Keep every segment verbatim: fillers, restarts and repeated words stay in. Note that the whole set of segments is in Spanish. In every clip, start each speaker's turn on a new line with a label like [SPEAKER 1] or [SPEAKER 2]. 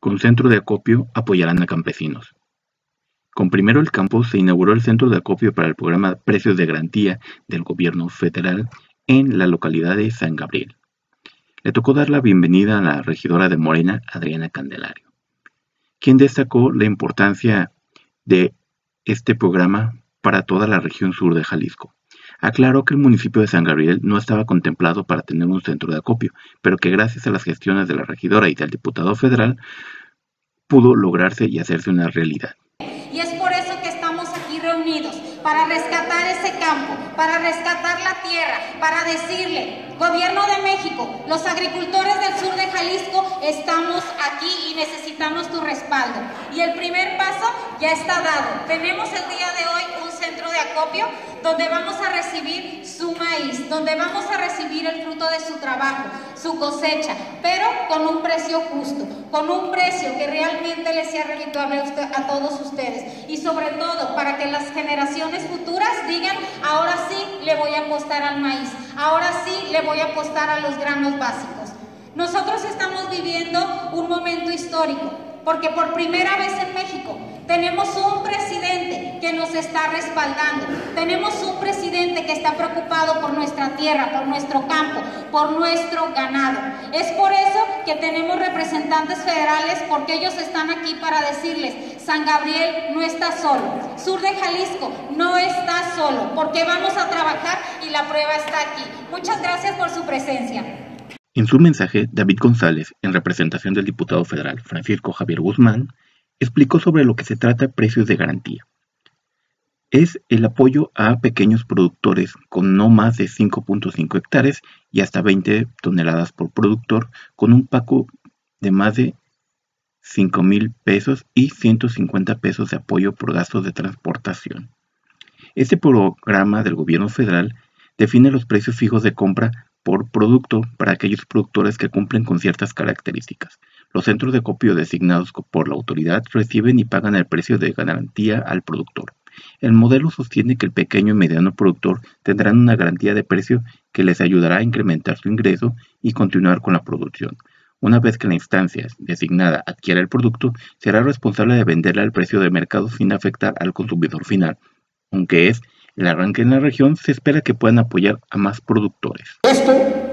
[SPEAKER 1] con centro de acopio apoyarán a campesinos. Con Primero el Campo se inauguró el centro de acopio para el programa Precios de Garantía del Gobierno Federal en la localidad de San Gabriel. Le tocó dar la bienvenida a la regidora de Morena, Adriana Candelario, quien destacó la importancia de este programa para toda la región sur de Jalisco. Aclaró que el municipio de San Gabriel no estaba contemplado para tener un centro de acopio, pero que gracias a las gestiones de la regidora y del diputado federal pudo lograrse y hacerse una realidad.
[SPEAKER 2] Y es por eso que estamos aquí reunidos, para rescatar ese campo, para rescatar la tierra, para decirle, Gobierno de México, los agricultores del sur de Jalisco estamos aquí y necesitamos tu respaldo. Y el primer paso ya está dado. Tenemos el día de hoy un centro de acopio donde vamos a recibir su maíz, donde vamos a recibir el fruto de su trabajo, su cosecha, pero con un precio justo, con un precio que realmente les sea redituable a, usted, a todos ustedes, y sobre todo para que las generaciones futuras digan, ahora sí le voy a apostar al maíz, ahora sí le voy a apostar a los granos básicos. Nosotros estamos viviendo un momento histórico, porque por primera vez en México tenemos un presidente que nos está respaldando, tenemos un presidente que está preocupado por nuestra tierra, por nuestro campo, por nuestro ganado. Es por eso que tenemos representantes federales, porque ellos están aquí para decirles, San Gabriel no está solo, sur de Jalisco no está solo, porque vamos a trabajar y la prueba está aquí. Muchas gracias por su presencia.
[SPEAKER 1] En su mensaje, David González, en representación del diputado federal Francisco Javier Guzmán, explicó sobre lo que se trata Precios de Garantía. Es el apoyo a pequeños productores con no más de cinco punto cinco hectáreas y hasta veinte toneladas por productor, con un pago de más de cinco mil pesos y ciento cincuenta pesos de apoyo por gastos de transportación. Este programa del gobierno federal define los precios fijos de compra por producto para aquellos productores que cumplen con ciertas características. Los centros de acopio designados por la autoridad reciben y pagan el precio de garantía al productor. El modelo sostiene que el pequeño y mediano productor tendrán una garantía de precio que les ayudará a incrementar su ingreso y continuar con la producción. Una vez que la instancia designada adquiera el producto, será responsable de venderle al precio de mercado sin afectar al consumidor final. Aunque es el arranque en la región, se espera que puedan apoyar a más productores.
[SPEAKER 3] Esto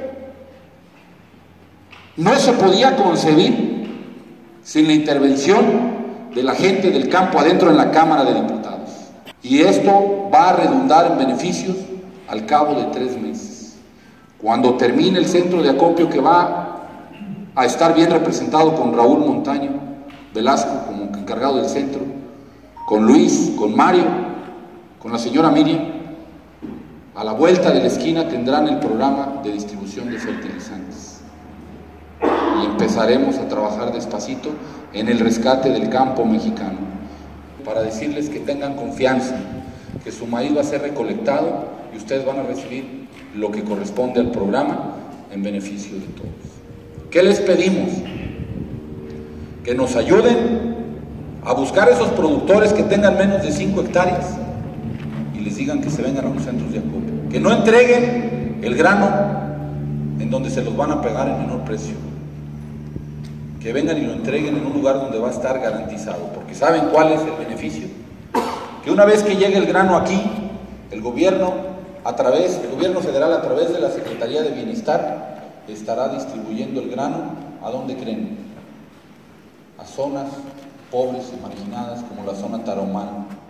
[SPEAKER 3] no se podía concebir sin la intervención de la gente del campo adentro en la Cámara de Diputados. Y esto va a redundar en beneficios al cabo de tres meses. Cuando termine el centro de acopio, que va a estar bien representado con Raúl Montaño Velasco como encargado del centro, con Luis, con Mario, con la señora Miriam, a la vuelta de la esquina tendrán el programa de distribución de fertilizantes. Y empezaremos a trabajar despacito en el rescate del campo mexicano, para decirles que tengan confianza, que su maíz va a ser recolectado y ustedes van a recibir lo que corresponde al programa en beneficio de todos. ¿Qué les pedimos? Que nos ayuden a buscar esos productores que tengan menos de cinco hectáreas y les digan que se vengan a los centros de acopio, que no entreguen el grano en donde se los van a pegar en menor precio, que vengan y lo entreguen en un lugar donde va a estar garantizado, porque ¿saben cuál es el beneficio? Que una vez que llegue el grano aquí, el gobierno a través, el gobierno federal a través de la Secretaría de Bienestar estará distribuyendo el grano, ¿a dónde creen? A zonas pobres y marginadas como la zona tarahumara,